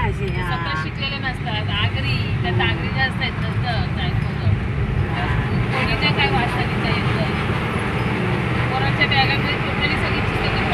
सगळं शिकलेले नसतात. आगरी त्या तागरी ज्या असतात नसतं कोणी नाही काय वाचता लिहिता येत. पोरांच्या बॅगामध्ये टोटली सगळी पुस्तकं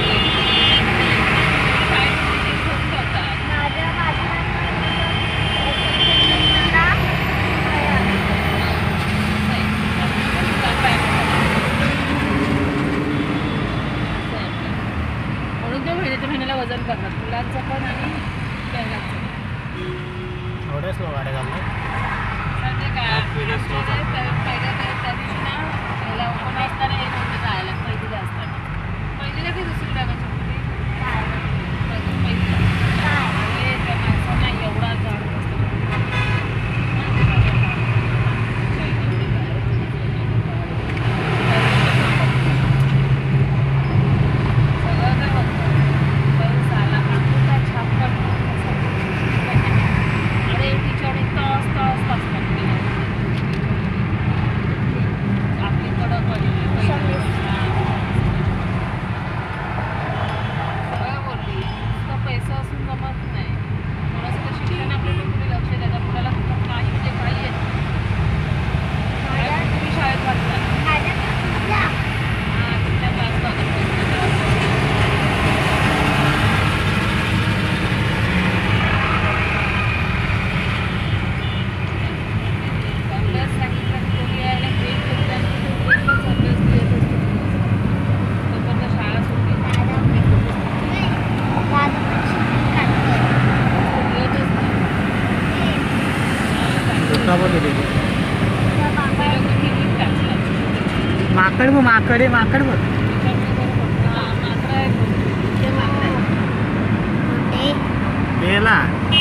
म्हणून ते महिन्याच्या महिन्याला वजन करतात मुलांचं पण आणि बॅगाचं. एवढ्या स्लो गाड्या सांगते का पहिल्या त्या दिवशी ना पहिला ओपन असताना येत होते जायला पहिलीला असताना. पहिलीला की दुसरी बॅगाची होती पहिलीला त्या माणसांना एवढा जाड बसतो माकड माकड आहे माकड बघ बेला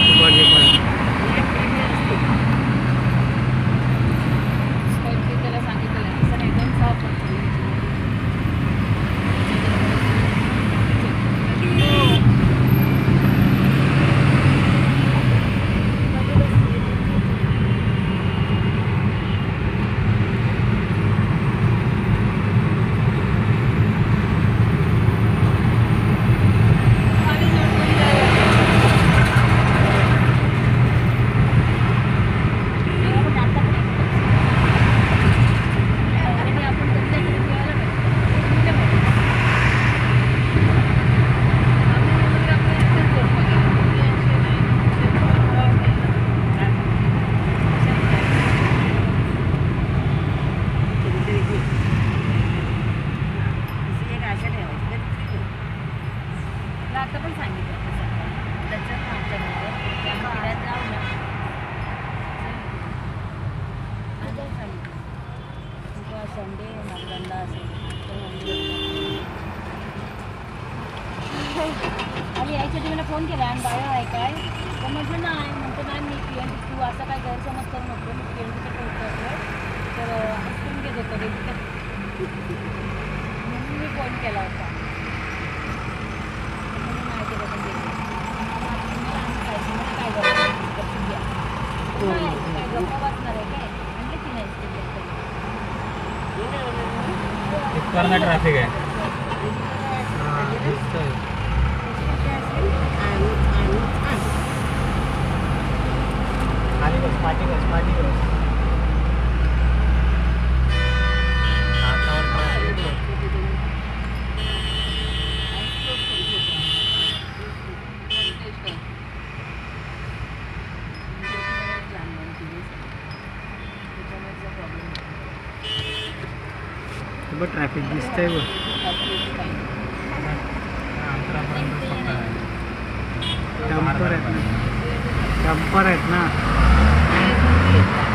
आता पण सांगितलं संडे मगंदा आणि यायच्या आधी मला फोन केला आणि बाळा आहे काय तर म्हटलं नाही म्हणतो नाही मी PNT तू असं काय गैरसमज करू नको मी PNTचं पोहोचतो तर आईस्क्रीम घेत होतो म्हणून मी फोन केला होता. ट्रॅफिक आहे ट्रॅफिक दिसतंय बघ डंपर आहेत ना